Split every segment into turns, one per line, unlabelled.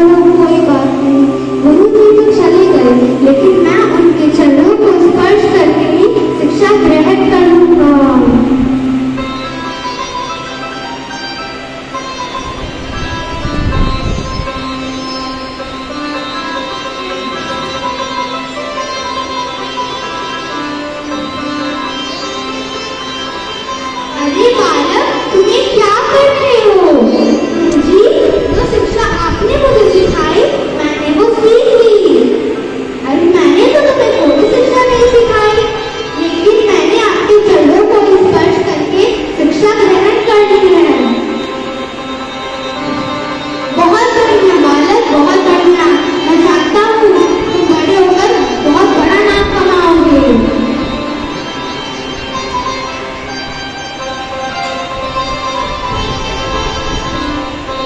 हो कोई बात नहीं। गुरु जी तो चले गए, लेकिन मैं उनके चरणों को स्पर्श करके ही शिक्षा ग्रहण करूंगा। अरे बालक, तुम्हें क्या कर रहे हो? जी, जो शिक्षा आपने मुझे सिखाई मैंने वो सीख ली। अरे मैंने तो तुम्हें कोई शिक्षा नहीं सिखाई, लेकिन मैंने आपके चरणों को स्पर्श करके शिक्षा ग्रहण कर ली है। बहुत बढ़िया बालक, बहुत बढ़िया। मैं जानता हूँ तुम बड़े होकर बहुत बड़ा नाम कमाओगे।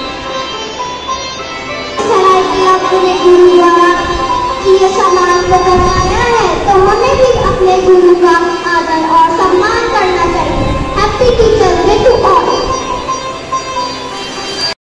ये सामान